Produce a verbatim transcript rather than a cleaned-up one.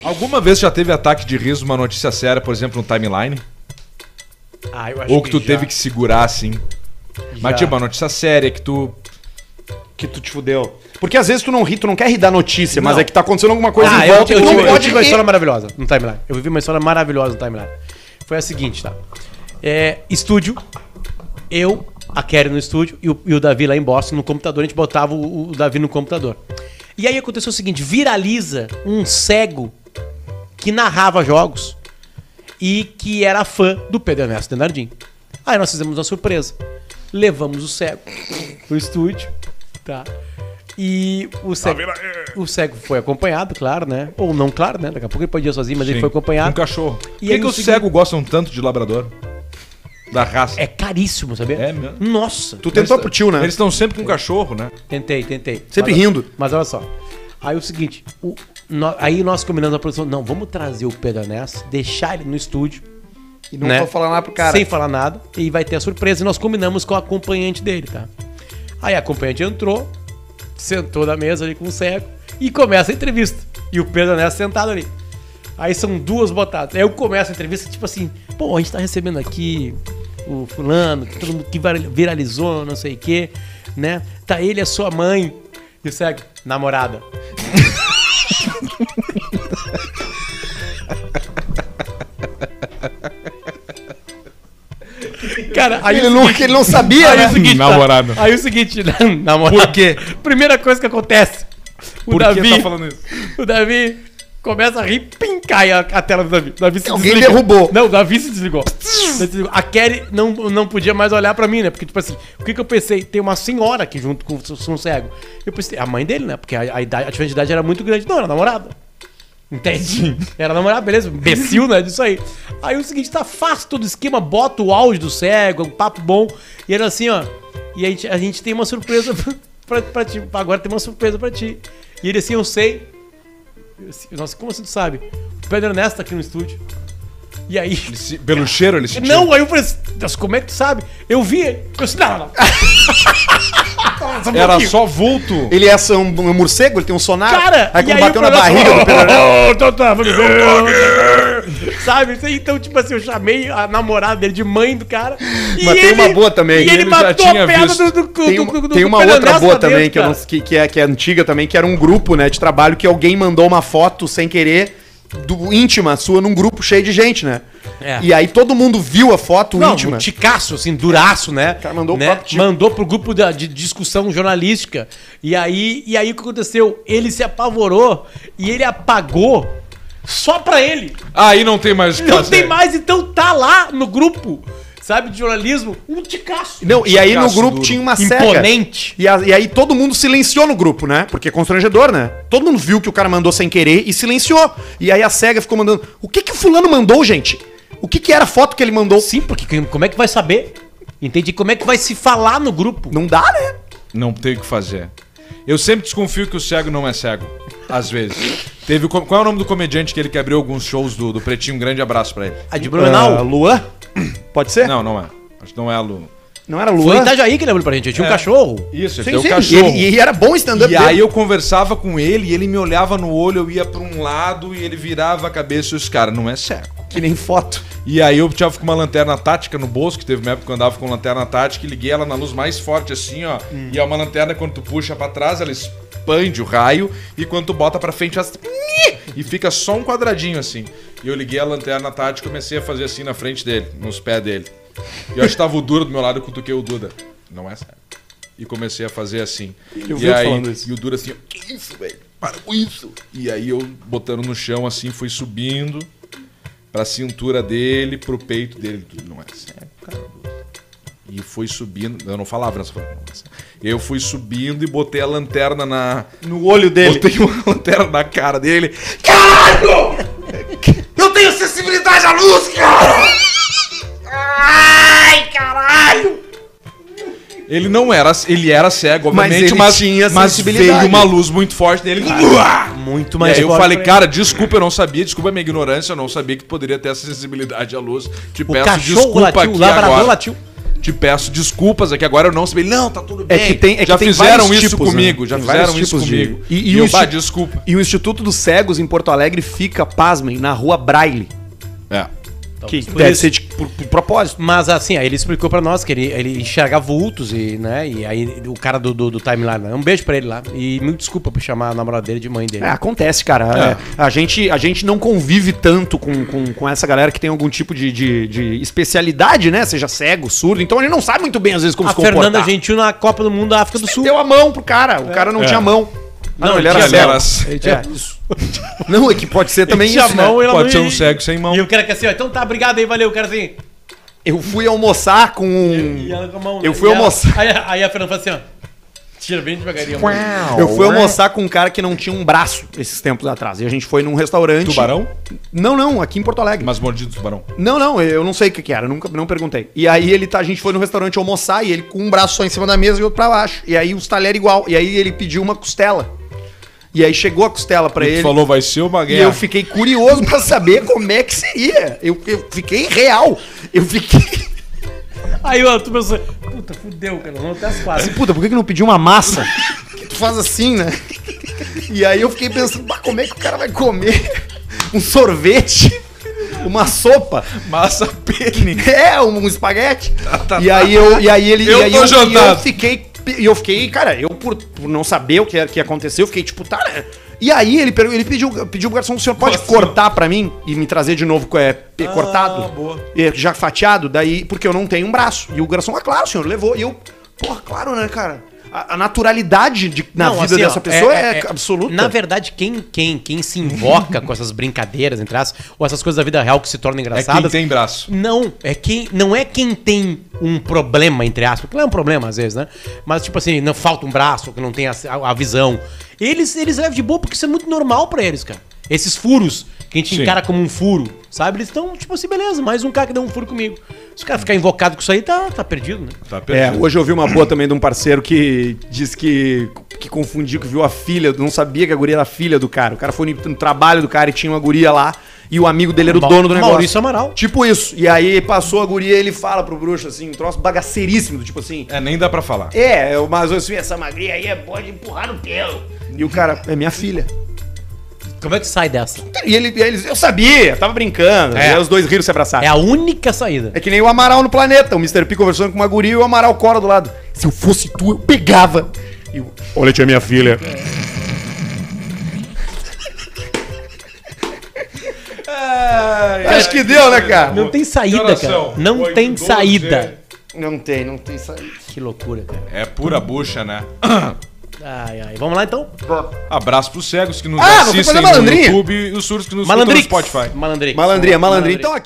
Alguma vez já teve ataque de riso numa notícia séria, por exemplo, no timeline? Ah, eu acho Ou que tu já. teve que segurar assim? Já. Mas tipo, uma notícia séria que tu... Que tu te fudeu. Porque às vezes tu não ri, tu não quer rir da notícia, mas Não. é que tá acontecendo alguma coisa Ah, em eu, volta eu, e tu eu, não tive, eu pode tive uma rir. história maravilhosa no timeline. Eu vivi uma história maravilhosa no timeline. Foi a seguinte, tá? É, estúdio, eu, a Kelly no estúdio e o, e o Davi lá em Boston no computador. A gente botava o, o Davi no computador. E aí aconteceu o seguinte, viraliza um cego que narrava jogos e que era fã do Pedro Ernesto Denardim. Aí nós fizemos uma surpresa. Levamos o cego pro estúdio, tá? E o cego, o cego foi acompanhado, claro, né? Ou não, claro, né? Daqui a pouco ele podia ir sozinho, mas Sim, ele foi acompanhado. Um cachorro. E Por que, aí que o os seguinte- cegos gostam tanto de labrador? Da raça. É caríssimo, sabia? É mesmo? Nossa. Tu tentou pro tio, né? Eles estão sempre com cachorro, né? Tentei, tentei. Sempre Mas- rindo. Mas olha só. Aí o seguinte, o- nó- aí nós combinamos a produção, não, vamos trazer o Pedro Ernesto, deixar ele no estúdio, E não né? vou falar nada pro cara. sem falar nada, e vai ter a surpresa. E nós combinamos com a acompanhante dele, tá? Aí a acompanhante entrou, sentou na mesa ali com o cego e começa a entrevista. E o Pedro Ernesto sentado ali. Aí são duas botadas. Aí eu começo a entrevista, tipo assim, pô, a gente tá recebendo aqui o fulano, que todo mundo que viral- viralizou, não sei o quê, né? Tá ele e a sua mãe. E o cego, namorada. Cara, aí Ele o não, seguinte- ele não sabia, aí né? o seguinte, tá? Namorado. Aí o seguinte, namorado. Por quê? Primeira coisa que acontece. O Por Davi, que tá falando isso? o Davi começa a rir, pim, cai a, a tela do Davi. O Davi se Alguém desliga. derrubou. Não, o Davi se desligou. Se desligou. A Kelly não, não podia mais olhar pra mim, né? Porque, tipo assim, o que que eu pensei? Tem uma senhora aqui junto com o um cego. Eu pensei, a mãe dele, né? Porque a, a, idade, a diferença de idade era muito grande. Não, era namorada. Entende? Era namorada, beleza? Imbecil, né? Disso aí. Aí o seguinte, tá fácil todo o esquema, bota o áudio do cego, um papo bom. E era assim, ó. E a gente, a gente tem uma surpresa pra, pra ti. Agora tem uma surpresa pra ti. E ele assim, eu sei. Eu assim, nossa, como assim tu sabe? O Pedro Ernesto tá aqui no estúdio. E aí. Ele se- Pelo cheiro ele sentiu? Não, aí eu falei assim, "Nossa, como é que tu sabe? Eu vi ele. Eu disse, não, não, não. Só um Era pouquinho. só vulto? Ele é um, um morcego, ele tem um sonar. Cara, aí e quando aí bateu o na programa- barriga do Pedro Ernesto. Oh, tô, tá, vamos ver. Sabe? Então, tipo assim, eu chamei a namorada dele de mãe do cara. E Mas tem uma boa também. E ele, Ele já matou tinha a perna visto. do, do, do, Tem, um- do, do, tem do uma Pedro outra Ernesto boa lá dentro, também, que, eu não, cara. que, que, é, que é antiga também, que era um grupo, né, de trabalho que alguém mandou uma foto sem querer, do, íntima sua, num grupo cheio de gente, né? É. E aí todo mundo viu a foto Não, íntima. um ticaço, assim, duraço, né? O cara mandou né? pro próprio tico. Mandou pro grupo da, de discussão jornalística. E aí, e aí o que aconteceu? Ele se apavorou e ele apagou só pra ele. Aí não tem mais o que Não fazer. tem mais, então tá lá no grupo, sabe, de jornalismo, um ticaço. Não, e aí no Ticaço grupo duro. tinha uma cega. Imponente. E, a- e aí todo mundo silenciou no grupo, né? Porque é constrangedor, né? Todo mundo viu que o cara mandou sem querer e silenciou. E aí a cega ficou mandando. O que que o fulano mandou, gente? O que que era a foto que ele mandou? Sim, porque como é que vai saber? Entendi. Como é que vai se falar no grupo? Não dá, né? Não tem o que fazer. Eu sempre desconfio que o cego não é cego. Às vezes. Teve, o co- qual é o nome do comediante que ele que abriu alguns shows do, do Pretinho? Um grande abraço pra ele. A de Blumenau? Ah, Luan? Pode ser? Não, não é. Acho que não é a Lu. Não era Foi Luan? em Itajaí que ele abriu pra gente. Eu tinha um É. cachorro. Isso, ele Sim, tem o sim. cachorro. E, ele- e era bom o stand-up E dele. aí eu conversava com ele e ele me olhava no olho, eu ia pra um lado e ele virava a cabeça e os caras, não é cego. Que nem foto. E aí eu tinha com uma lanterna tática no bolso, que teve uma época que eu andava com lanterna tática e liguei ela na luz mais forte assim, ó. Hum. E é uma lanterna, quando tu puxa pra trás, ela expande o raio e quando tu bota pra frente, ela... E fica só um quadradinho assim. E eu liguei a lanterna tática e comecei a fazer assim na frente dele, nos pés dele. E eu acho que tava o Dura do meu lado, eu cutuquei o Duda. Não é sério. E comecei a fazer assim. Eu e vi tu aí, falando isso. e o Dura assim, ó, que isso, velho? Para com isso. E aí eu botando no chão assim, fui subindo pra cintura dele, pro peito dele. Tudo não é sério, cara. E fui subindo. Eu não falava nessa coisa. Eu fui subindo e botei a lanterna na. No olho dele. Botei uma lanterna na cara dele. Caralho! Eu tenho sensibilidade à luz, cara! Ai, caralho! Ele não era, ele era cego, Mas obviamente, ele mas, tinha mas sensibilidade. veio uma luz muito forte nele. Muito E mais aí eu forte falei, pra cara, desculpa, eu não sabia, desculpa a minha ignorância, eu não sabia que poderia ter essa sensibilidade à luz. Te ele. O peço cachorro desculpa latiu, aqui o labrador agora. latiu. Te te peço desculpas aqui agora, eu não sei. Não, tá tudo É bem. que tem, é que já tem fizeram vários isso tipos, comigo, né? já Tem fizeram vários isso tipos de- comigo. E- E, e eu, o bah, insti- desculpa. E o Instituto dos Cegos em Porto Alegre fica, pasmem, na rua Braille. É. Que por deve isso. ser de, por, por propósito. Mas assim, aí ele explicou pra nós que ele, ele enxerga vultos e, né, e aí o cara do, do, do timeline, né, um beijo pra ele lá. E me desculpa por chamar a namorada dele de mãe dele. É, acontece, cara. É. É, a, gente, a gente não convive tanto com, com, com essa galera que tem algum tipo de, de, de especialidade, né? Seja cego, surdo. Então a gente não sabe muito bem, às vezes, como A se comportar. Fernanda Gentil na Copa do Mundo da África do Sul. Deu a mão pro cara. O cara não É. tinha mão. Ah, Não, ele tinha era cego. mão. Ele tinha- É, isso. Não, é que pode ser também tinha isso, mão, né? ela Pode não ser um ia- cego sem mão. E o cara que assim, ó, então tá, obrigado aí, valeu. O cara assim. Eu fui almoçar com E um... ela com a mão. Eu né, fui e ela- almoçar. Aí, aí a Fernanda fala assim, ó. Tira bem devagarinho. a mão. Eu fui almoçar com um cara que não tinha um braço esses tempos atrás. E a gente foi num restaurante... Tubarão? Não, não, aqui em Porto Alegre. Mas mordido do tubarão. Não, não, eu não sei o que que era, nunca não perguntei. E aí ele tá, a gente foi no restaurante almoçar e ele com um braço só em cima da mesa e outro pra baixo. E aí os talheres igual. E aí ele pediu uma costela. E aí chegou a costela pra E ele. tu falou, vai ser uma E guerra. eu fiquei curioso pra saber como é que seria. Eu, eu fiquei real. Eu fiquei. Aí ó, tu pensou, puta, fudeu, cara, vamos até as quatro. Puta, por que que não pediu uma massa? Que tu faz assim, né? E aí eu fiquei pensando, "Bah, como é que o cara vai comer um sorvete, uma sopa, Massa pene. é, um espaguete?" tá, E aí eu, e aí ele, Eu e aí tô eu, e eu jantado. fiquei, e eu fiquei, cara, eu por, por não saber o que, era- que ia acontecer, eu fiquei tipo, tá, né? E aí ele, pergun- ele pediu, pediu pro garçom, o senhor pode Nossa. cortar pra mim e me trazer de novo é, pe- cortado? boa. É, já fatiado, daí, porque eu não tenho um braço. E o garçom, ah, claro, senhor, levou. E eu, porra, claro, né, cara? A, a naturalidade de- na Não, vida assim, ó, dessa pessoa é, absoluta. Na verdade, quem, quem, quem se invoca com essas brincadeiras, entre aspas, ou essas coisas da vida real que se tornam É quem engraçadas. tem braço. Não, é quem, não é quem tem um problema, entre aspas, que não é um problema às vezes, né? Mas tipo assim, não falta um braço, que não tem a, a visão. Eles, eles levam de boa porque isso é muito normal pra eles, cara. Esses furos, que a gente Sim. encara como um furo, sabe? Eles estão, tipo assim, beleza, mais um cara que deu um furo comigo. Se o cara ficar invocado com isso aí, tá, tá perdido, né? Tá É, perdido. hoje eu vi uma boa também de um parceiro que disse que, que confundiu, que viu a filha, não sabia que a guria era a filha do cara. O cara foi no, no trabalho do cara e tinha uma guria lá, e o amigo dele era o Ma- dono do negócio. Maurício Amaral. Tipo isso. E aí passou a guria e ele fala pro bruxo, assim, um troço bagaceiríssimo, do tipo assim... É, nem dá pra falar. É, eu- mas assim, essa magrinha aí é boa de empurrar no pelo. E o cara, é minha filha. Como é que sai dessa? E ele, e eles, eu sabia, tava brincando. É. E aí os dois riram se abraçaram. É a única saída. É que nem o Amaral no planeta. O mister P conversando com uma guria e o Amaral cora do lado. Se eu fosse tu, eu pegava. E o... Olha, tia, minha filha. Acho que deu, né, cara? Não tem saída, Que horas cara. são? Não Oito, tem doze. saída. Não tem, não tem saída. Que loucura, cara. É pura bucha, né? Ai, ai. Vamos lá então? Abraço pros cegos que nos Ah, vamos assistem fazer no malandrinha. YouTube e os surdos que nos escutam no Malandrix. Spotify. Malandrix. Malandrinha, malandrinha. Então aqui.